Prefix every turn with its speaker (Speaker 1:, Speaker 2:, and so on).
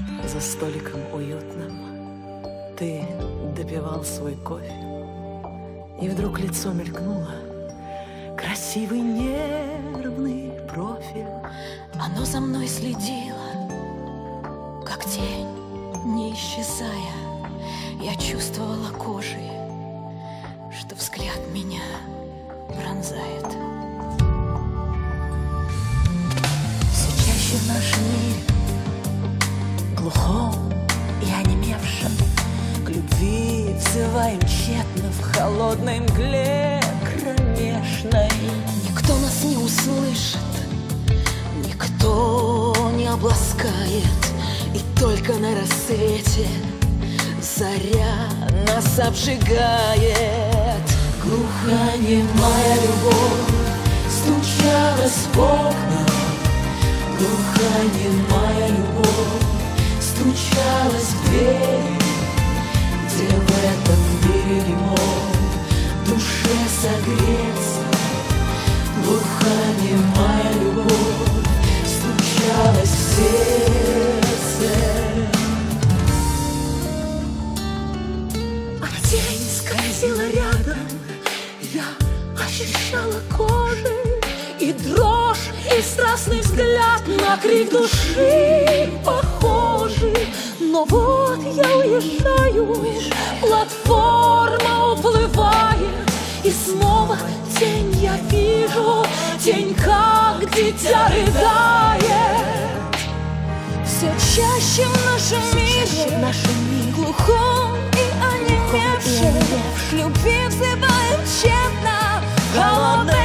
Speaker 1: За столиком уютным ты допивал свой кофе, и вдруг лицо мелькнуло, красивый нервный профиль.
Speaker 2: Оно за мной следило, как тень, не исчезая. Я чувствовала кожей, что взгляд меня пронзает. Все чаще в нашем мире, глухом и онемевшем,
Speaker 1: К любви взываем тщетно в холодной мгле кромешной.
Speaker 2: никто нас не услышит, никто не обласкает, и только на рассвете заря нас обжигает.
Speaker 1: Глухонемая любовь стучалась в окна, глухонемая любовь стучалась в двери, где в этом мире не мог душе согреться. Глухонемая любовь стучалась в сердце. А тень скользила рядом, я ощущала кожей и дрожь, и страстный взгляд на крик души похожий. Но вот я уезжаю, платформа уплывает, и снова тень я вижу, тень как дитя рыдает.
Speaker 2: Все чаще в нашем мире, глухом и онемевшем, любви взываем тщетно в холодной